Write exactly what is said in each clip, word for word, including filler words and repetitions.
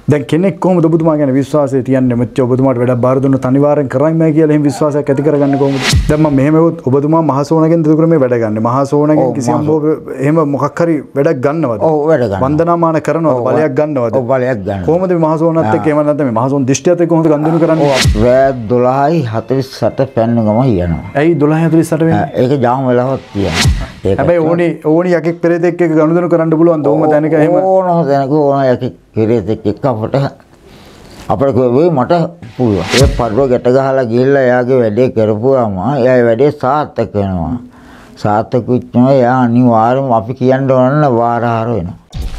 දැන් කෙනෙක් කොහොමද ඔබතුමා ගැන විශ්වාසය තියන්නේ? මෙච්ච ඔබතුමාට වැඩක් බාර දුන්නොත් අනිවාර්යෙන් කරයිමයි කියලා එහෙම විශ්වාසයක් ඇති කරගන්නේ කොහොමද? දැන් මම මෙහෙම වුත් ඔබතුමා මහසෝනගෙන් දුකර මේ වැඩ ගන්න. මහසෝනගෙන් කිසියම් එහෙම මොකක් හරි වැඩක් ගන්නවද? ඔව් වැඩ ගන්නවා. වන්දනාමාන කරනවද? බලයක් ගන්නවද? ඔව් බලයක් ගන්නවා. කොහොමද මේ මහසෝනත් එක්ක එහෙම නැත්නම් මේ මහසෝන දිෂ්ටියත් එක්ක කොහොමද ගනුදෙනු කරන්නේ? රෑ දොළහයි හතළිස් අට පැන්න ගම යනවා. ඇයි දොළහයි හතළිස් අට වෙන්නේ? ඒක ජාම වෙලාවක් තියෙනවා. හැබැයි ඕනි ඕනි යකෙක් පෙරේතෙක් එක්ක ගනුදෙනු කරන්න පුළුවන් දෝම තැනක එහෙම ඕනම තැනක ඕන යකෙක් පෙරේතෙක් එක්ක අපට අපිට කිව්වේ මට පුළුවන්. ඒ පරිව ගැට ගහලා ගිහිල්ලා එයාගේ වැඩේ කරපුවාම එයා වැඩේ සාර්ථක වෙනවා. සාර්ථක වෙච්චම එයා අනිවාර්යයෙන්ම අපි කියන්න ඕන වාරහාර වෙනවා.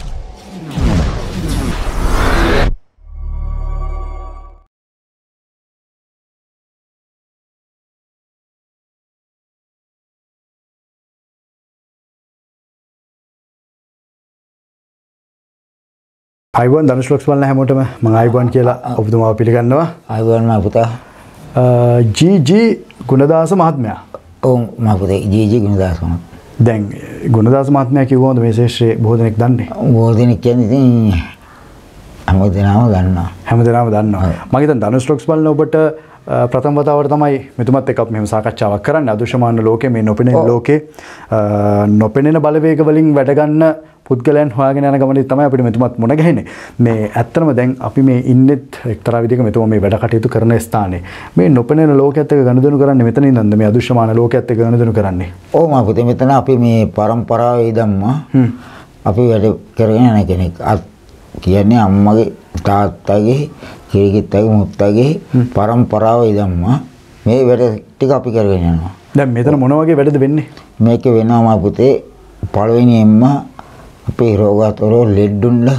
අයිබෝන් ධනුෂ් ලොක්ස් බලන හැමෝටම මම අයිබෝන් කියලා ඔබතුමාව පිළිගන්නවා. අයිබෝන් මා පුතා. ජී ජී ගුණදාස මහත්මයා. ඔව් මා පුතේ ජී ජී ගුණදාස මහත්මයා. දැන් ගුණදාස මහත්මයා කිව්වොත් මේ ශේෂ්ත්‍රයේ බොහෝ දෙනෙක් දන්නේ. බොහෝ දෙනෙක් කියන්නේ ඉතින් හැමදෙනාම දන්නවා. හැමදෙනාම දන්නවා. මම හිතන ධනුෂ් ලොක්ස් බලන ඔබට ප්‍රථම වතාවට තමයි මෙතුමත් එක්ක අපි මෙහෙම සාකච්ඡාවක් කරන්නේ. අදෘශ්‍යමාන ලෝකයේ මේ නොපෙනෙන ලෝකේ නොපෙනෙන බලවේග වලින් වැඩ ගන්න පුද්ගලයන් හොයාගෙන යන ගමනේ තමයි අපිට මෙතුමත් මුණ ගැහෙන්නේ. මේ ඇත්තම දැන් අපි මේ ඉන්නෙත් එක්තරා විදිහක මෙතුමා මේ වැඩ කටයුතු කරන ස්ථානේ. මේ නොපෙනෙන ලෝකයේත් එක්ක ගනුදෙනු කරන්නේ මෙතන ඉඳන්ද මේ අදෘශ්‍යමාන ලෝකයේත් එක්ක ගනුදෙනු කරන්නේ? ඔව් මා පුතේ මෙතන අපි මේ පරම්පරාවේ ඉඳන්ම අපි වැඩ කරගෙන යන කෙනෙක්. කියන්නේ අම්මගේ තාත්තගේ කිරිකිත්තගේ මුත්තගේ පරම්පරාවේ ඉඳන්ම මේ වැඩ ටික අපි කරගෙන යනවා. දැන් මෙතන මොන වගේ වැඩද වෙන්නේ? මේක වෙනවා මා පුතේ පළවෙනියෙන්ම අපේ රෝගාතුරෝ ලෙඩුන්ල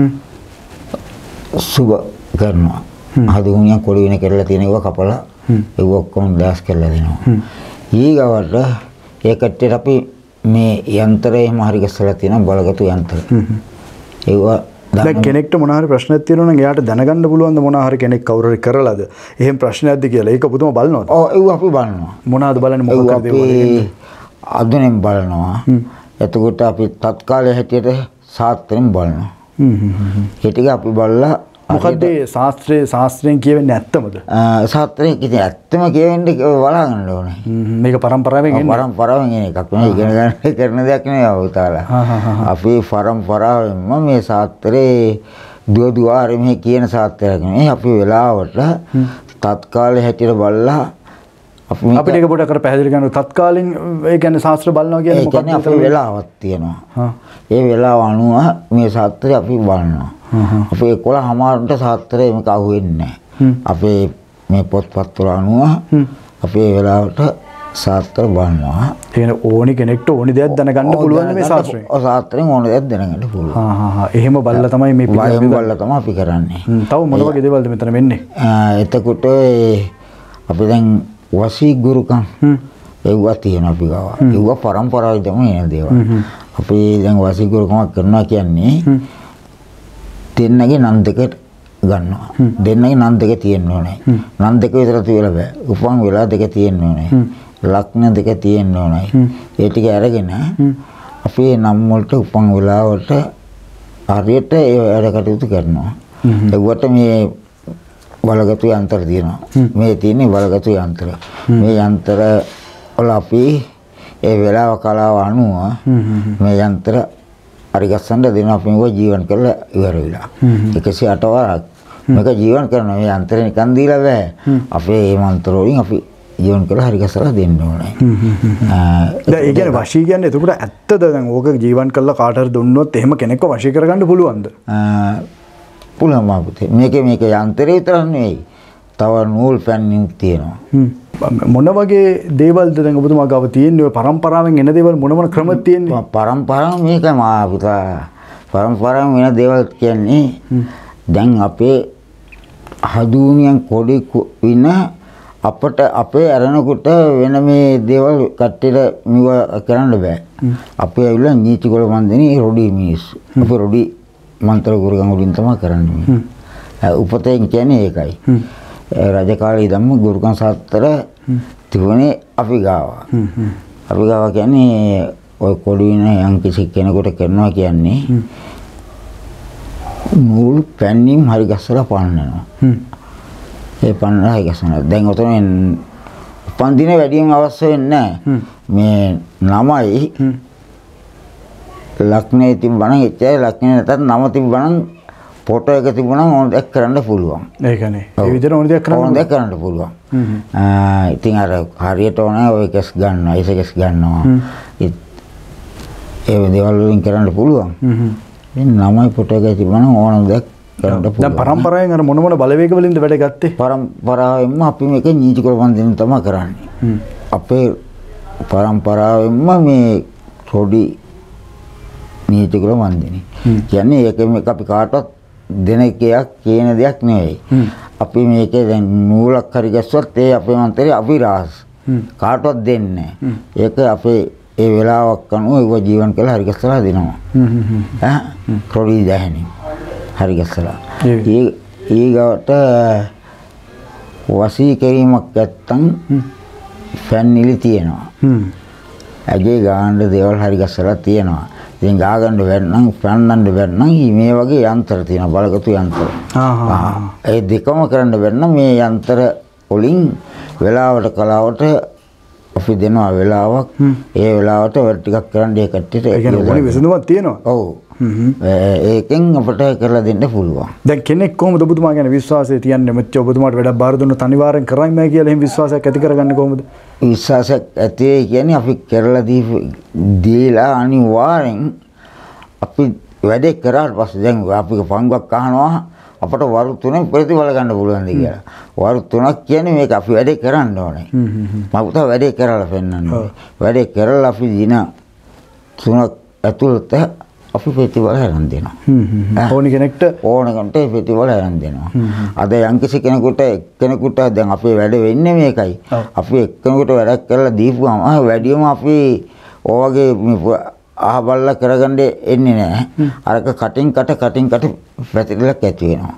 සුබ කරනවා. හදුනියක් කොළ වෙන කරලා තියෙන ඒවා කපලා ඒව ඔක්කොම ඩෑස් කරලා දෙනවා. ඊගවට ඒකට අපි මේ යන්ත්‍රයේම හරි ගස්සලා තියෙන බලගතු යන්ත්‍ර. ඒවා දැන් කෙනෙක්ට මොන හරි ප්‍රශ්නයක් තියෙනවා නම් එයාට දැනගන්න පුළුවන් ද මොන හරි කෙනෙක් කවුරු හරි කරලාද? එහෙම ප්‍රශ්නයක්ද කියලා. ඒක ඔබතුමා බලනවද? ඔව් ඒව අපි බලනවා. මොනවාද බලන්නේ මොකක්ද දේවල්? අදුනෙන් බලනවා. එතකොට අපි තත්කාලයේ හැටියට සාත්‍රයෙන් බලනවා. හ්ම් හ්ම් හ්ම්. ඒ ටික අපි බලලා මොකද ශාස්ත්‍රයේ ශාස්ත්‍රයෙන් කියවෙන්නේ ඇත්තමද? ශාස්ත්‍රයෙන් කියන්නේ ඇත්තම කියවෙන්නේ බලාගන්න ඕනේ. මේක පරම්පරාවෙන් එන්නේ. පරම්පරාවෙන් එන එකක්. මේ ඉගෙන ගන්න කරන දෙයක් නෙවෙයි අවතාලා. අපි පරම්පරාවෙන්ම මේ ශාස්ත්‍රයේ දුව දුවාරේ මේ කියන ශාස්ත්‍රයක් නෙවෙයි. අපි වෙලාවට තත්කාලයේ හැටියට බලලා අපි අපිට ඒක පොඩ්ඩක් කර පැහැදිලි කරනවා. තත්කාලින් ඒ කියන්නේ ශාස්ත්‍ර බලනවා කියන්නේ මොකක්ද? ඒ කියන්නේ අපේ වෙලාවක් තියෙනවා. ඒ වෙලාව අනුව මේ ශාස්ත්‍රය අපි බලනවා. අපේ එකොළහ මාරට ශාස්ත්‍රය මේක අහුවෙන්නේ නැහැ. අපේ මේ පොත්පත්වල අනුව අපේ වෙලාවට ශාස්ත්‍ර බලනවා. ඒ කියන්නේ ඕනි කෙනෙක්ට ඕනි දෙයක් දැනගන්න පුළුවන් මේ ශාස්ත්‍රයෙන්. ඔව් ශාස්ත්‍රයෙන් ඕනි දෙයක් දැනගන්න පුළුවන්. හා හා හා එහෙම බලලා තමයි මේ පිළිවෙල බලලා තමයි අපි කරන්නේ. තව මොන වගේ දේවල්ද මෙතන වෙන්නේ? එතකොට අපි දැන් වසී ගුරුකම් ඒවා තියෙනවා අපි ගාව. ඒවා පරම්පරාවෙන් තමයි එන දේවල්. අපි දැන් වසී ගුරුකමක් කරනවා කියන්නේ දෙන්නගේ නම් දෙක ගන්නවා. දෙන්නගේ නම් දෙක තියෙන්න ඕනේ. නම් දෙක විතර තියලා බෑ. උපන් වෙලා දෙක තියෙන්න ඕනේ. ලග්න දෙක තියෙන්න ඕනේ. ඒ ටික අරගෙන අපි නම් වලට උපන් වෙලාවට හරියට ඒ වැඩ කටයුතු කරනවා. ඒකට මේ බලගතු යන්ත්‍ර තියෙනවා. මේ තියෙන්නේ බලගතු යන්ත්‍ර. මේ යන්ත්‍ර වල අපි ඒ වෙලාව කලාව අනුව මේ යන්ත්‍ර හරි ගස්සන්න දෙනවා. අපි මේක ජීවන් කරලා ඉවර වෙලා. එකසිය අට වරක් මේක ජීවන් කරනවා. මේ යන්ත්‍රේ නිකන් දීලා බෑ. අපේ මේ මන්ත්‍ර වලින් අපි ජීවන් කරලා හරි ගස්සලා දෙන්න ඕනේ. දැන් ඒ කියන්නේ වශී කියන්නේ එතකොට ඇත්තද දැන් ඕක ජීවන් කරලා කාට හරි දුන්නොත් එහෙම කෙනෙක්ව වශී කරගන්න පුළුවන්ද? පුළුවන් මා පුතේ. මේකේ මේක යන්ත්‍රය විතරක් නෙවෙයි. තව නූල් පැන්නින් තියෙනවා. මොන වගේ දේවල්ද දැන් ඔබතුමා ගාව තියෙන්නේ? පරම්පරාවෙන් එන දේවල් මොන මොන ක්‍රමද තියෙන්නේ? පරම්පරාව මේක මා පුතා. පරම්පරාවෙන් වෙන දේවල් කියන්නේ දැන් අපේ හදුනියන් කොඩි වින අපට අපේ අරනකොට වෙන මේ දේවල් කට්ටියට මෙව කරන්න බෑ. අපි ඇවිල්ලා නීති ගොඩ මන්දනේ රොඩි මිනිස්සු. අපි රොඩි මන්ත්‍ර ගුරුගම් වලින් තමයි කරන්නේ. උපතෙන් කියන්නේ ඒකයි. රජ කාලේ ධම්ම ගුරුකම් සාත්‍තර තිබුණේ අපි ගාව. අපි ගාව කියන්නේ ඔය කොඩි වෙන යම් කිසි කෙනෙකුට කරනවා කියන්නේ නූල් පැන්නිම් හරි ගස්සලා පන්නනවා. ඒ පන්නලා හරි ගස්සනවා. දැන් ඔතන උපන්දින වැඩිම අවශ්‍ය වෙන්නේ නැහැ. මේ නමයි ලක්නේ තිබ්බනම් එච්චරයි ලක්නේ නැත්නම් නම තිබ්බනම් ෆොටෝ එක තිබුණා නම් ඕන දෙයක් කරන්න පුළුවන්. ඒකනේ. ඒ විදිහට ඕන දෙයක් කරන්න ඕන දෙයක් කරන්න පුළුවන්. ඉතින් අර හරියට ඕනේ ඔය කෙස් ගන්නවා, ඒස කෙස් ගන්නවා. ඒ දේවල් වලින් කරන්න පුළුවන්. ඉතින් නමයි ෆොටෝ එක තිබුණා නම් ඕන දෙයක් කරන්න පුළුවන්. දැන් පරම්පරාවෙන් අර මොන මොන බලවේග වලින්ද වැඩ ගත්තේ? පරම්පරාවෙන්ම අපි මේක නීති කුලපන්තියෙන් තමයි කරන්නේ. අපේ පරම්පරාවෙන්ම මේ පොඩි නීති කුලපන්තිනේ. කියන්නේ ඒක මේක අපි කාටවත් දෙන එකක් කියන දෙයක් නෙවෙයි. අපි මේකේ දැන් නූලක් හරි ගැස්සුවත් ඒ අපේ මන්තරේ අභිරහස්. කාටවත් දෙන්නේ නැහැ. ඒක අපේ ඒ වෙලාවක් අනුව ඒව ජීවන් කළා හරි ගැස්සලා දෙනවා. ඈ පොඩි දැහනේ. හරි ගැස්සලා. ඒ ඊගවට වසී කිරීමක් නැත්තම් ෆැන්නිලි තියෙනවා. ඇගේ ගාන්න දේවල් හරි ගැස්සලා තියෙනවා. ඉතින් ගා ගන්න බැන්නම් පන්නන්න බැන්නම් මේ වගේ යන්ත්‍ර තියෙනවා බලගතු යන්ත්‍ර. ඒ දෙකම කරන්න බැන්නම් මේ යන්ත්‍ර වලින් වෙලාවට කලාවට අපි දෙනවා වෙලාවක් ඒ වෙලාවට වැඩ ටිකක් කරන්න ඒ කට්ටියට ඒ කියන්නේ ඕනි විසඳුමක් තියෙනවා. ඔව්. ඒකෙන් අපිට කරලා දෙන්න පුළුවන්. දැන් කෙනෙක් කොහොමද ඔබතුමා ගැන විශ්වාසය තියන්නේ? මෙච්චර ඔබතුමාට වැඩක් බාර දුන්නොත් අනිවාර්යෙන් කරන්නේ කියලා එහෙම විශ්වාසයක් ඇති කරගන්නේ කොහොමද? විශ්වාසයක් ඇති කියන්නේ අපි කරලා දීලා අනිවාර්යෙන් අපි වැඩේ කරාට පස්සේ දැන් අපි පංගුවක් අහනවා අපට වරු තුනෙන් ප්‍රතිඵල ගන්න පුළුවන්ද කියලා. වරු තුනක් කියන්නේ මේක අපි වැඩේ කරන්න ඕනේ. මම පුතා වැඩේ කරලා පෙන්නන්න ඕනේ. වැඩේ කරලා අපි දින තුනක් ඇතුළත අපි ප්‍රතිඵල හරන් දෙනවා. ඕනි කෙනෙක්ට ඕන කෙනෙක්ට ප්‍රතිඵල හරන් දෙනවා. අද යම්කිසි කෙනෙකුට එක්කෙනෙකුට දැන් අපේ වැඩ වෙන්නේ මේකයි. අපි එක්කෙනෙකුට වැඩක් කරලා දීපුවම වැඩියම අපි ඔයගේ අහබල්ලා කරගන්න එන්නේ නැහැ. අරක කටින් කට කටින් කට පැතිරලක් ඇති වෙනවා.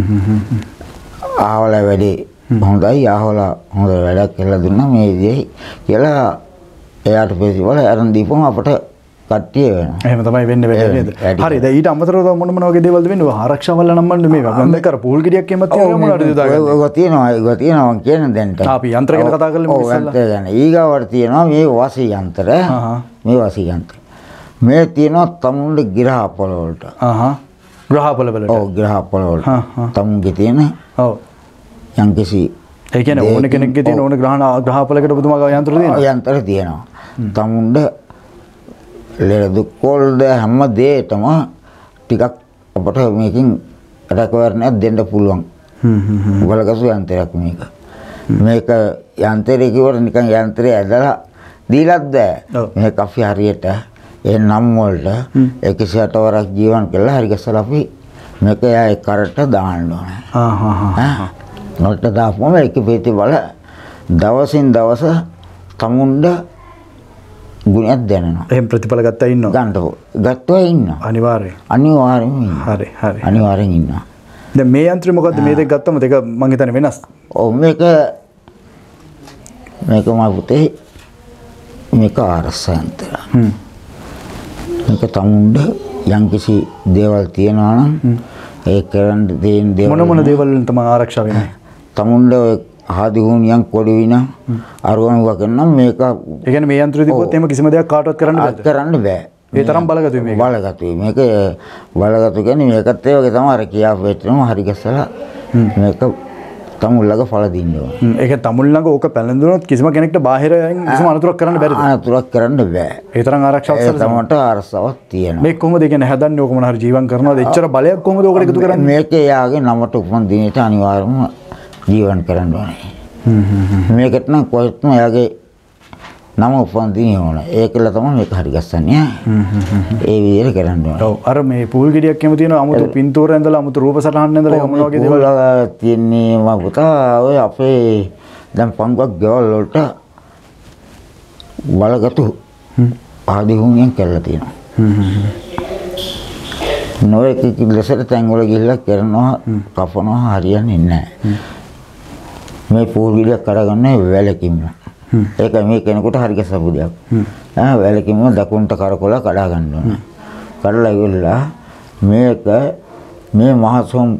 ආවල වැඩි හොඳයි ආවල හොඳ වැඩක් කියලා දුන්නා මේ විදිහේ කියලා එයාට ප්‍රතිඵල අරන් දීපුවම අපට කට්ටිය වෙනවා. එහෙම තමයි වෙන්නේ වෙන්නේ නේද? හරි. දැන් ඊට අමතරව මොන මොන වගේ දේවල්ද වෙන්නේ? ආරක්ෂාවල නම් මන්නේ මේ වගන් දෙක අර පූල් ගෙඩියක් එහෙමත් තියෙනවා මොනවද දාගන්නේ? ඔය තියෙනවා. ඒක තියෙනවා කියන දැන්ට. අපි යන්ත්‍ර ගැන කතා කරලා ඔව් යන්ත්‍ර ගැන. ඊගාවට තියෙනවා මේ වාසි යන්ත්‍ර. මේ වාසි යන්ත්‍ර. මේ තියෙනවා තමුන්ගේ ග්‍රහපොළ වලට. ආහ්. ග්‍රහපොළ වලට. ඔව් ග්‍රහපොළ වලට. තමුන්ගේ තියෙන. ඔව්. යම්කිසි ඒ කියන්නේ ඕන කෙනෙක්ගේ තියෙන ඕන ග්‍රහණ ග්‍රහපොළකට ඔබතුමාගේ යන්ත්‍ර තියෙනවා. යන්ත්‍ර තියෙනවා. තමුන්ගේ ලෙඩ දුක් වලද හැම දෙයකම ටිකක් අපට මේකෙන් රැකවරණයක් දෙන්න පුළුවන්. හ්ම් හ්ම්. බලකසු යන්ත්‍රයක් මේක. මේක යන්ත්‍රය කිව්වට නිකන් යන්ත්‍රය ඇදලා දීලත් බෑ. මේක අපි හරියට ඒ නම් වලට එකසිය අට වරක් ජීවන් කළා හරි ගස්සලා අපි මේක ඒ කරට දාන්න ඕනේ. ආ හා හා. නොට දාපුවම ඒක ප්‍රතිඵල දවසින් දවස තමුන්ද ගුණයක් දැනෙනවා. එහෙම ප්‍රතිඵල ගත්තා ඉන්නවා. ගන්නකො. ගත්තා ඉන්නවා. අනිවාර්යයෙන්. අනිවාර්යයෙන් ඉන්නවා. හරි හරි. අනිවාර්යෙන් ඉන්නවා. දැන් මේ යන්ත්‍රය මොකද්ද මේ දෙක ගත්තම දෙක මං හිතන්නේ වෙනස්. ඔව් මේක මේක මා පුතේ මේක ආරක්ෂා යන්ත්‍රය. හ්ම්. මේක තමුන්ද යම්කිසි දේවල් තියනවා නම් ඒ කරන්න දෙන දේවල් මොන මොන දේවල් වලින් තමයි ආරක්ෂා වෙන්නේ? තමුන්ද ආදිහුණියන් කොඩි වින අරවනවා කරනම් මේක ඒ කියන්නේ මේ යන්ත්‍රය තිබ්බොත් එහෙම කිසිම දෙයක් කාටවත් කරන්න බෑ. කරන්න බෑ. ඒ තරම් බලගතුයි මේක. බලගතුයි. මේක බලගතු කියන්නේ මේකත් ඒ වගේ තමයි අර කියා වෙටනම හරි ගස්සලා මේක තමුල්ලගේ ඵල දින්නවා. ඒක තමුල් ළඟ ඕක පැලඳුනොත් කිසිම කෙනෙක්ට බාහිරයෙන් කිසිම අනතුරක් කරන්න බැරිද? අනතුරක් කරන්න බෑ. ඒ තරම් ආරක්ෂාවක් සලසනවා. තමන්ට ආරක්ෂාවක් තියෙනවා. මේක කොහොමද කියන්නේ හදන්නේ ඕක මොන හරි ජීවන් කරනවද? එච්චර බලයක් කොහොමද ඕකට එකතු කරන්නේ? මේකේ යාගේ නමට උපන් දිනේට අනිවාර්යයෙන්ම ජීවන් කරන්න ඕනේ. හ්ම් හ්ම්. මේකට නම් කොහෙත්ම යාගේ නම උපන් දිනේ ඕනේ. ඒකල තමයි මේක හරි ගස්සන්නේ. හ්ම් හ්ම්. ඒ විදිහට කරන්න ඕනේ. ඔව්. අර මේ පූල් ගෙඩියක් එහෙම තියෙනවා අමුතු පින්තූර ඇඳලා අමුතු රූප සටහන් ඇඳලා මොන වගේ දේවල් තියෙන්නේ මම පුතා ඔය අපේ දැන් පංගුවක් ගෙවල් වලට බලගතු ආදිහුණියන් කරලා තියෙනවා. හ්ම් හ්ම්. නොයේ කිලසට තැන් වල ගිහිල්ලා කරනවා කපනවා හරියන්නේ නැහැ. මේ පූල් ගෙඩියක් කරගන්නේ වැලකින්ම. ඒක මේ කෙනෙකුට හරි ගැසපු දෙයක්. ආ වැලකින්ම දකුණට කරකොල කඩා ගන්න ඕන. කඩලා ඉවරලා මේක මේ මහසොම්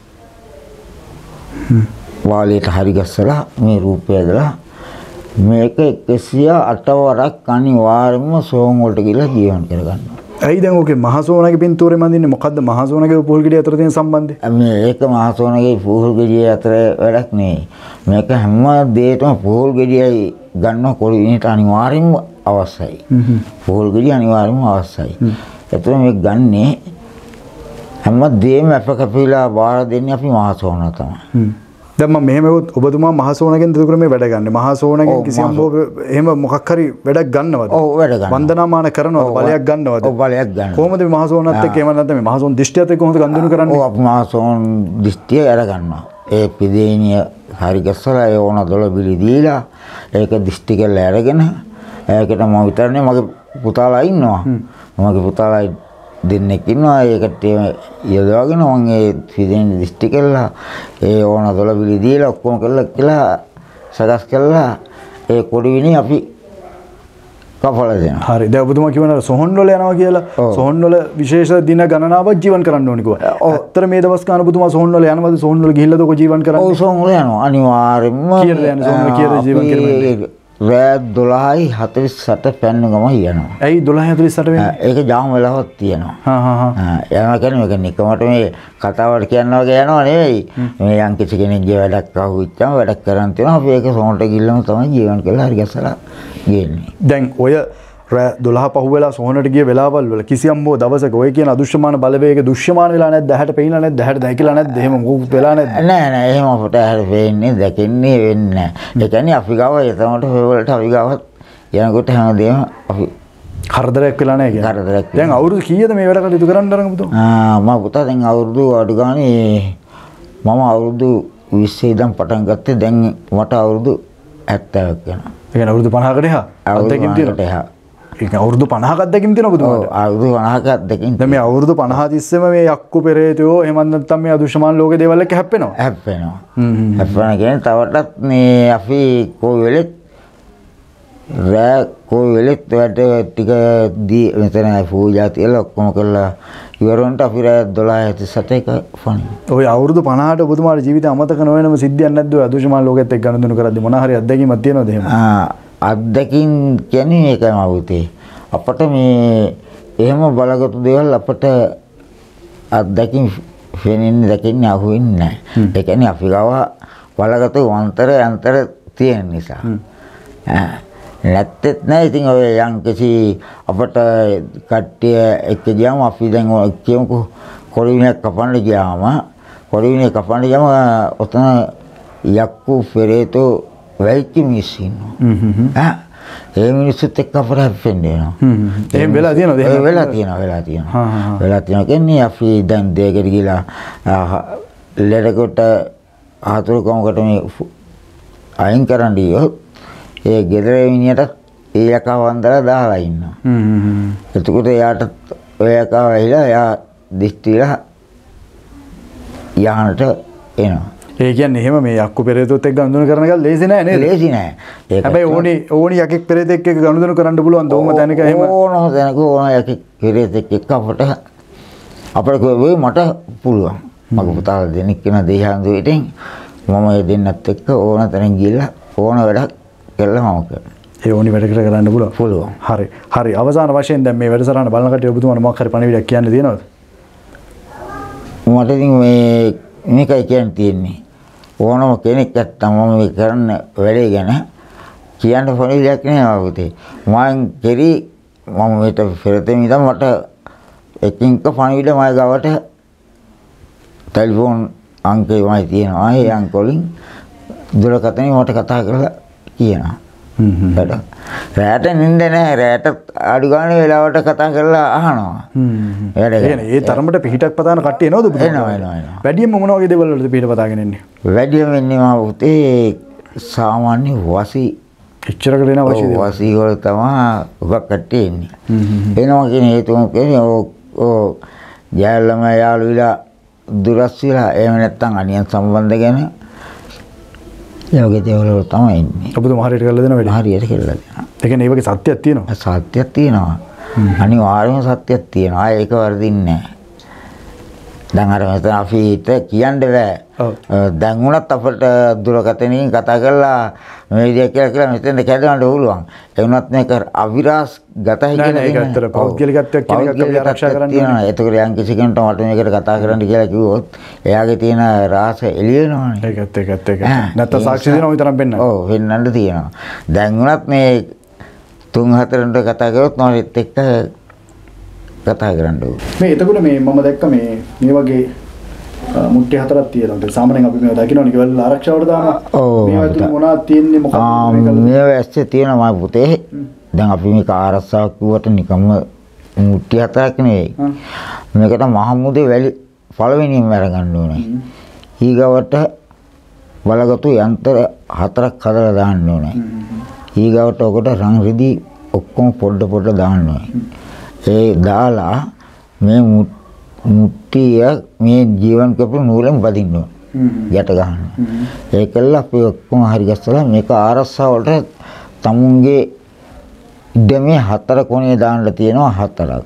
වාලයට හරි ගස්සලා මේ රූපය ඇදලා මේක එකසිය අට වරක් අනිවාර්යයෙන්ම සෝන් වලට ගිහලා ජීවත් කරගන්නවා. ඇයි දැන් ඔකේ මහසෝනගේ පින්තූරේ මන්දින්නේ මොකද්ද මහසෝනගේ පුහුල් ගෙඩිය අතර තියෙන සම්බන්ධය? මේ ඒක මහසෝනගේ පුහුල් ගෙඩිය අතර වැඩක් නෙවෙයි. මේක හැම දෙයකම පුහුල් ගෙඩියයි ගන්න කොළු විනීට අනිවාර්යයෙන්ම අවශ්‍යයි. පුහුල් ගෙඩිය අනිවාර්යයෙන්ම අවශ්‍යයි. ඒතර මේක ගන්නේ හැම දෙයක්ම අප කපිලා බාර දෙන්නේ අපි මහසෝන තමයි. දැන් මම මෙහෙම වුත් ඔබතුමා මහසෝනගෙන් දෙතුරු මේ වැඩ ගන්න. මහසෝනගෙන් කිසියම් එහෙම මොකක් හරි වැඩක් ගන්නවද? ඔව් වැඩ ගන්නවා. වන්දනාමාන කරනවද? බලයක් ගන්නවද? ඔව් බලයක් ගන්නවා. කොහොමද මේ මහසෝනත් එක්ක එහෙම නැත්නම් මේ මහසෝන දිෂ්ටියත් එක්ක කොහොමද ගනුදෙනු කරන්නේ? ඔව් අපි මහසෝන දිෂ්ටිය අර ගන්නවා. ඒ පිදේනිය හරි ගස්සලා ඒ ඕන දොළ බිලි දීලා ඒක දිෂ්ටි කරලා අරගෙන ඒකට මම විතරනේ මගේ පුතාලා ඉන්නවා. මගේ පුතාලා දෙන්නෙක් ඉන්නවා ඒකට යොදවගෙන මම ඒ පිදේනිය දිෂ්ටි කරලා ඒ ඕන දොළ බිලි දීලා ඔක්කොම කරලා කියලා සකස් කරලා ඒ කොඩි විනේ අපි කපලා දෙනවා. හරි. දැන් ඔබතුමා කියවන සොහොන් වල යනවා කියලා සොහොන් වල විශේෂ දින ගණනාවක් ජීවන් කරන්න ඕනි කිව්වා. ඇත්තට මේ දවස් ගන්න ඔබතුමා සොහොන් වල යනවාද? සොහොන් වල ගිහිල්ලාද ඔක ජීවන් කරන්නේ? ඔව් සොහොන් වල යනවා. අනිවාර්යයෙන්ම කීයද යන්නේ සොහොන් වල කීයද ජීවන් කරන්නේ? රෑ දොළහයි හතළිස් අට පැන්න ගම යනවා. ඇයි දොළහයි හතළිස් අට වෙන්නේ? ඒක ජාම් වෙලාවක් තියෙනවා. හා හා හා. යනවා කියන්නේ මේක නිකමට මේ කතාවට කියනවා වගේ යනවා නෙවෙයි. මේ යම් කිසි කෙනෙක්ගේ වැඩක් අහුවෙච්චාම වැඩක් කරන් තියෙනවා. අපි ඒක සොහොන්ට ගිහිල්ලාම තමයි ජීවන් කරලා හරි ගැසලා ගියන්නේ. දැන් ඔය රෑ දොළහ පහු වෙලා සොහොනට ගිය වෙලාවල් වල කිසියම් හෝ දවසක ඔය කියන අදුෂ්‍යමාන බලවේග දුෂ්‍යමාන වෙලා නැද්ද? ඇහැට පෙනිලා නැද්ද? ඇහැට දැකිලා නැද්ද? එහෙම මොකුත් වෙලා නැද්ද? නෑ නෑ එහෙම අපට ඇහැට පෙන්නේ දැකෙන්නේ වෙන්නේ නෑ. ඒ කියන්නේ අපි ගාව එතනට හොයවලට අපි ගාවත් යනකොට හැමදේම අපි කරදරයක් වෙලා නැහැ කියන්නේ. කරදරයක්. දැන් අවුරුදු කීයද මේ වැඩ කටයුතු කරන්න අරන් පුතෝ? ආ මම පුතා දැන් අවුරුදු අඩු ගානේ මම අවුරුදු විස්ස ඉඳන් පටන් ගත්තේ දැන් මට අවුරුදු හැත්තෑවක් වෙනවා. ඒ කියන්නේ අවුරුදු පනහකට එහා අත්දැකීම් තියෙනවා. ඒක අවුරුදු පනහක අත්දැකීම් තියෙනවා පුතුමාට. ඔව් අවුරුදු පනහක අත්දැකීම්. දැන් මේ අවුරුදු පනහ තිස්සෙම මේ යක්කු පෙරේතයෝ එහෙම නැත්නම් මේ අදුෂ්‍යමාන ලෝකේ දේවල් එක්ක හැප්පෙනවා. හැප්පෙනවා. හ්ම්. හැප්පෙනවා කියන්නේ තවටත් මේ අපි කොයි වෙලෙත් රෑ කොයි වෙලෙත් වැඩ ටික දී මෙතන පූජා තියලා ඔක්කොම කරලා ඉවරවන්ට අපි රෑ දොළහ හතළිස් අට එක ෆෝන්. ඔය අවුරුදු පනහට ඔබතුමාගේ ජීවිතය අමතක නොවෙනම සිද්ධියක් නැද්ද ඔය අදුෂ්‍යමාන ලෝකෙත් එක්ක ගනුදෙනු කරද්දී මොන හරි අත්දැකීමක් තියෙනවද එහෙම? ආ අත්දැකීම් කියන්නේ ඒකයි මවුතේ. අපට මේ එහෙම බලගත්තු දේවල් අපට අත්දැකීම් වෙනින්නේ දැකින්නේ අහුවෙන්නේ නැහැ. ඒ කියන්නේ අපි ගාව බලගත්තු වන්තර යන්තර තියෙන නිසා. ආ නැත්තේත් නැහැ. ඉතින් ඔය යම් කිසි අපට කට්ටිය එක්ක ගියාම අපි දැන් කියමුකෝ කොළිවිනයක් කපන්න ගියාම කොළිවිනය කපන්න ගියාම ඔතන යක්කු පෙරේතෝ වෙයිටි මිසින්. ආ ඒ මිනිස්සුත් එක්ක අපට හැප්පෙන්න වෙනවා. එහෙම වෙලා තියෙනවද? එහෙම වෙලා තියෙනවා වෙලා තියෙනවා. වෙලා තියෙනවා කියන්නේ අපි දැන් දෙයකට ගිහලා ලෙඩකට ආතුරුකමකට මේ අයින් කරන්න ගියොත් ඒ ගෙදර මිනිහට ඒ යකා වන්දලා දාලා ඉන්නවා. හ්ම් හ්ම්. එතකොට එයාට ඔය යකා වැහිලා එයා දිස්තිලා යහනට එනවා. ඒ කියන්නේ එහෙම මේ යක්කු පෙරේතොත් එක්ක ගනුදෙනු කරන එක ලේසි නෑ නේද? ලේසි නෑ. හැබැයි ඕනි ඕනි යකෙක් පෙරේතෙක් එක්ක ගනුදෙනු කරන්න පුළුවන් දෝම තැනක එහෙම ඕන තැනක ඕන යකෙක් පෙරේතෙක් එක්ක අපට අපිට වෙයි මට පුළුවන්. මගේ පුතාලා දෙන්නෙක් වෙන දෙහිහඳුවෙටින් මම ඒ දෙන්නත් එක්ක ඕන තැනින් ගිහලා ඕන වැඩක් කළා මම කරනවා. ඒ ඕනි වැඩ කර කරන්න පුළුවන්. පුළුවන්. හරි. හරි. අවසාන වශයෙන් දැන් මේ වැඩසටහන බලන කට්ටිය ඔබතුමාට මොකක් හරි පණිවිඩයක් කියන්න තියෙනවද? මට ඉතින් මේ මේකයි කියන්න තියෙන්නේ. ඕනම කෙනෙක් නැත්තම් මම මේ කරන වැඩේ ගැන කියන්න පණිවිඩයක් නෑ පුතේ. මම කෙරි මම මේක පෙරතේ ඉඳන් මට එකින්ක පණිවිඩ මම ගාවට ටෙලිෆෝන් අංකේ මම තියෙනවා. ඒ අංකවලින් දුරකථනය මට කතා කරලා කියනවා. හ්ම් හ්ම්. රැට නින්ද නෑ. රැට අඩු ගානේ වෙලාවට කතා කරලා අහනවා. හ්ම් හ්ම්. ඒ තරමට පිහිටක් පතාන කට්ටිය එනවද පුතේ? එනවා එනවා එනවා. වැඩියෙන්ම මොන වගේ දේවල් වලද පිහිට පතාගෙන එන්නේ? වැඩියෙන්ම එන්නේ මම පුතේ සාමාන්‍ය වසි එච්චරකට එන අවශ්‍ය දේවල්. වසි වල තමයි ඔබ කට්ටිය එන්නේ. හ්ම් හ්ම්. එනවා කියන හේතුව කියන්නේ ඕ ජයලම යාළු විලා දුරස් විලා එහෙම නැත්තම් අනියන් සම්බන්ධ ගැන යෝගේ දේවල් වල තමයි ඉන්නේ. ඔබතුමා හරියට කරලා දෙන වැඩ. හරියට කරලා දෙනවා. ඒ කියන්නේ මේ වගේ සත්‍යයක් තියෙනවා. සත්‍යයක් තියෙනවා. අනිවාර්යයෙන්ම සත්‍යයක් තියෙනවා. ඒක වර්ධින්නේ නැහැ. දැන් අර මෙතන අපිට කියන්න බෑ. දැන් උනත් අපිට දුරකථනයෙන් කතා කරලා මේ විදිය කියලා කියලා මෙතෙන්ද කැදවන්න පුළුවන්. ඒ වුණත් මේක අවිරාස් ගතයි කියන එක. ඒක ඇත්තට පෞද්ගලිකත්වයක් කියන එක අපි ආරක්ෂා කරන්න ඕනේ. ඒතකොට යම් කිසි කෙනෙක්ට මට මේකට කතා කරන්න කියලා කිව්වොත් එයාගේ තියෙන රාස එළිය වෙනවනේ. ඒකත් ඒකත් ඒක. නැත්නම් සාක්ෂි දෙනවා විතරක් වෙන්න. ඔව් වෙන්නන්න තියෙනවා. දැන් උනත් මේ තුන් හතරෙන්ට කතා කරොත් මමත් එක්ක කතා කරන්න ඕනේ. මේ එතකොට මේ මම දැක්ක මේ මේ වගේ මුට්ටි හතරක් තියෙනවා. සාමාන්‍යයෙන් අපි මේවා දකින්නවනේ කෙවල් ආරක්ෂාවට දානවා. මේවා ඇතුළේ මොනවද තියෙන්නේ මොකක්ද මේක? මේවා ඇස්සේ තියෙනවා මම පුතේ. දැන් අපි මේක ආරක්ෂාවක් කිව්වට නිකම්ම මුට්ටි හතරක් නෙවෙයි. මේකට මහමුදේ වැලි පළවෙනියෙන්ම අරගන්න ඕනේ. ඊගවට බලගතු යන්ත්‍ර හතරක් හදලා දාන්න ඕනේ. ඊගවට ඔකට රන් රිදි ඔක්කොම පොඩ පොඩ දාන්න ඕනේ. ඒ දාලා මේ මුට්ටිය මේ ජීවන් කපු නූලෙන් බදින්න ඕනේ. ගැට ගන්න. ඒකල්ල අපි ඔක්කොම හරි ගස්සලා මේක ආරක්ෂාව වලට තමුන්ගේ ඉඩමේ හතර කොනේ දාන්න තියෙනවා හතරක්.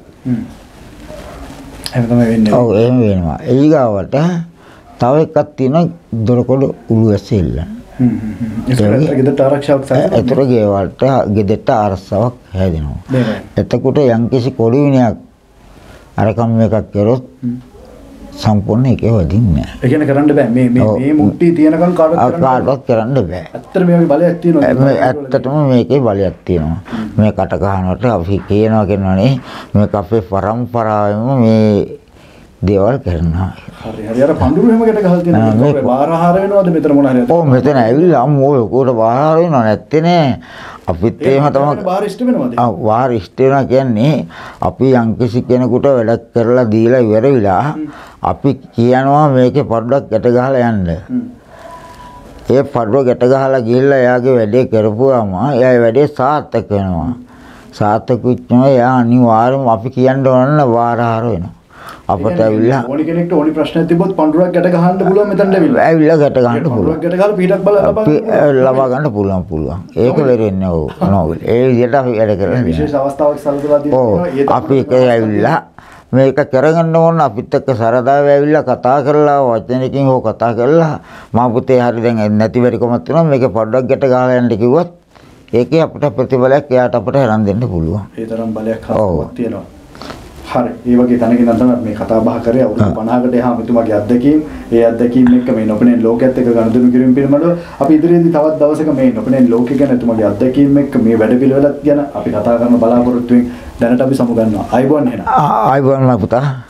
එහෙම තමයි වෙන්නේ. ඔව් එහෙම වෙනවා. ඊගාවට තව එකක් තියෙනවා දොරකොඩ උළු ඇසෙල්ල. හ්ම් හ්ම්. ඒක ගෙදරට ආරක්ෂාවක් සැලසෙනවා. ඒතර ගෙවලට ගෙදරට ආරක්ෂාවක් හැදෙනවා. එතකොට යම්කිසි කොඩි විනයක් අරකම් එකක් කරොත් සම්පූර්ණ එකේ වදින්නේ නැහැ. ඒ කියන්නේ කරන්න බෑ. මේ මේ මේ මුට්ටි තියනකම් කාටවත් කරන්න බෑ. කාටවත් කරන්න බෑ. ඇත්තට මේ වගේ බලයක් තියෙනවා. ඇත්තටම මේකේ බලයක් තියෙනවා. මේ කට ගන්නකොට අපි කියනවා කියනවනේ මේක අපේ පරම්පරාවෙම මේ දේවල් කරනවා. හරි හරි අර පඳුරු හැම කට ගහලා තියෙනවා. මේක බාරහාර වෙනවද මෙතන මොන හරි? ඔව් මෙතන ඇවිල්ලා අම්මෝ ඔකට බාරහාර වෙනව නැත්තේ නේ. අපිත් එහෙම තමයි බාර ඉෂ්ට වෙනවද? ආ වාර ඉෂ්ට වෙනවා කියන්නේ අපි යම්කිසි කෙනෙකුට වැඩක් කරලා දීලා ඉවර වෙලා අපි කියනවා මේකේ පඩුවක් ගැට ගහලා යන්න. ඒ පඩුව ගැට ගහලා ගිහිල්ලා එයාගේ වැඩේ කරපුවාම එයාගේ වැඩේ සාර්ථක වෙනවා. සාර්ථක වෙච්චම එයා අනිවාර්යයෙන්ම අපි කියන්න ඕන වාරහාර වෙනවා. අපට ඇවිල්ලා ඕනි කෙනෙක්ට ඕනි ප්‍රශ්නයක් තිබ්බොත් පඳුරක් ගැට ගහන්න පුළුවන් මෙතනට ඇවිල්ලා. ඇවිල්ලා ගැට ගන්න පුළුවන්. පඳුරක් ගැට ගහලා පිටක් බලලා ලබා ගන්න පුළුවන් පුළුවන්. ඒක වෙරෙන්නේ ඔව් නෝ. ඒ විදිහට අපි වැඩ කරන්නේ. විශේෂ අවස්ථාවක් සැලසලා තියෙනවා. අපි ඒක ඇවිල්ලා මේක කරගන්න ඕන අපිත් එක්ක සරදාව ඇවිල්ලා කතා කරලා වචනකින් හෝ කතා කරලා මා පුතේ හරි දැන් නැති වෙරිකමක් තියෙනවා මේක පොඩ්ඩක් ගැට ගහලා යන්න කිව්වොත් ඒකේ අපිට ප්‍රතිඵලයක් එයාට අපිට හරන් දෙන්න පුළුවන්. ඒ තරම් බලයක් හරක් තියෙනවා. හරි. ඒ වගේ තැනකින් තමයි මේ කතා බහ කරේ අවුරුදු පනහකට එහා මෙතුමාගේ අත්දැකීම්. ඒ අත්දැකීම් එක්ක මේ නොපෙනෙන ලෝකයේත් එක්ක ගනුදෙනු කිරීම පිළිබඳව අපි ඉදිරියේදී තවත් දවසක මේ නොපෙනෙන ලෝකය ගැන එතුමාගේ අත්දැකීම් එක්ක මේ වැඩපිළිවෙලත් ගැන අපි කතා කරන බලාපොරොත්තු වෙමින් දැනට අපි සමු ගන්නවා. ආයිබෝන් එහෙනම්. ආයිබෝන් මා පුතා.